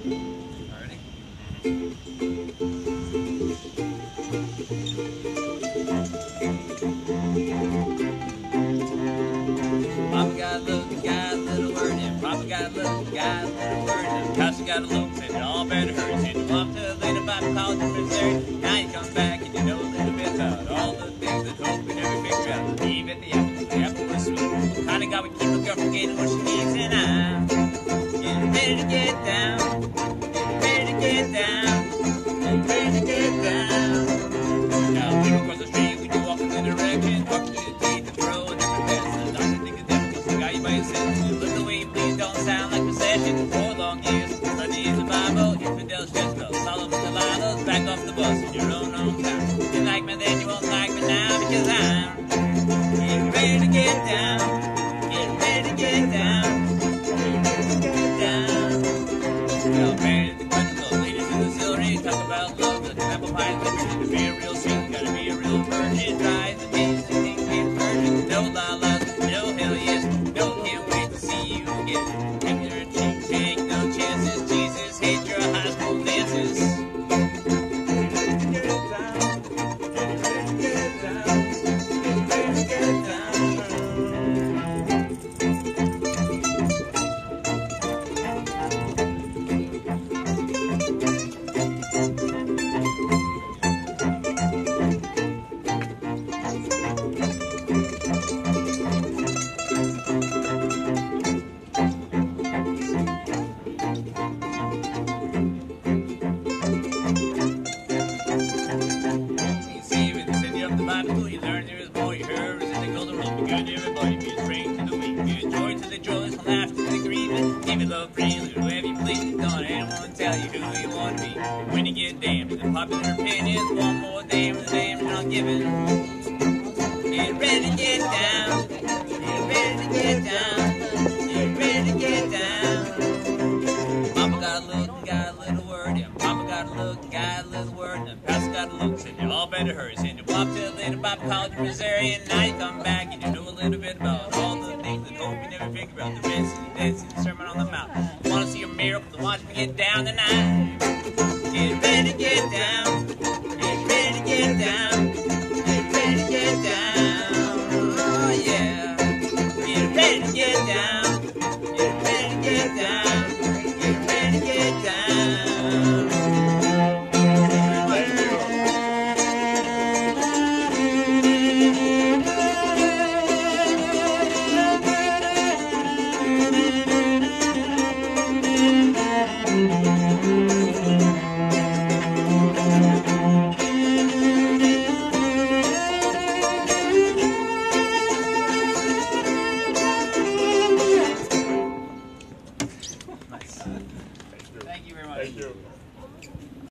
Papa got a little guy, little word, and Papa got a little guy, little word, and Pastor got a look, said it all better hurt. Said you off to later about college in Missouri. Now you come back and you know a little bit about all the things that hope we never figure out. Eve at the apple was sweet. What kind of guy would keep a girl from getting what she needs? And I'm getting ready to get down, getting ready to get down, getting ready to get down. Now people across the street when you walk in the direction, talk to your teeth and throw a different mess. The doctor think the devil was the guy you might say. Look the way you please don't sound like recession. For long years, study in the Bible, infidels, Jezebels, Solomon, Delilah's, back off the bus in your own hometown. If you like me then you won't like me now because I'm getting ready to get down, getting ready to get down, getting ready to get down. Well, married at the country club, ladies in the auxiliary, talk about love, the apple pie, liberty, to be a real saint, gotta be a real virgin, rise the days, the king, be virgin, no la-las, no hell yes, no can't wait to see you again. Take your cheek, take no chances, Jesus, hate your high school dances. Get ready to get down, get ready to get down, get ready to get down. You learn there is more, you heard is in the golden rule. Be good to everybody, be a spring to the weak, be a joy to the joyless, laugh to the grieving. Give it love freely, whoever you please. Don't let anyone tell you who you want to be. When you get damned, the popular opinion, one more name, the name is not given. Get ready to get down, get ready to get down, get ready to get down. Papa got a look, got a little word, yeah. Papa got a look, got a little word, and Pastor got a look, said you all better hurry. Said you walk to Atlanta, Bible College in Missouri, and now you come back and you know a little bit about all the things that hope you never figure out. The rest of the dead, see the Sermon on the Mount. You want to see a miracle, then watch me get down tonight. Get ready to get down, get ready to get down, get ready to get down. Oh yeah, get ready to get down, get ready to get down, get ready to get down. Thank you very much. Thank you.